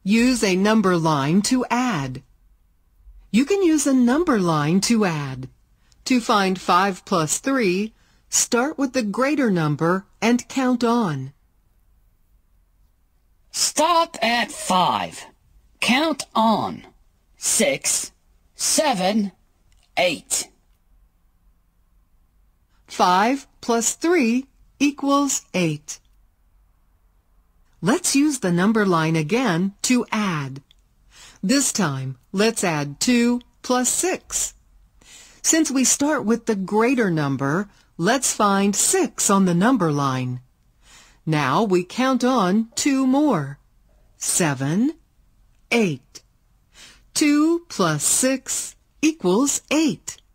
Use a number line to add. You can use a number line to add. To find 5 plus 3, start with the greater number and count on. Stop at 5. Count on. 6, 7, 8. 5 plus 3 equals 8. Let's use the number line again to add. This time, let's add 2 plus 6. Since we start with the greater number, let's find 6 on the number line. Now we count on 2 more. 7, 8. 2 plus 6 equals 8.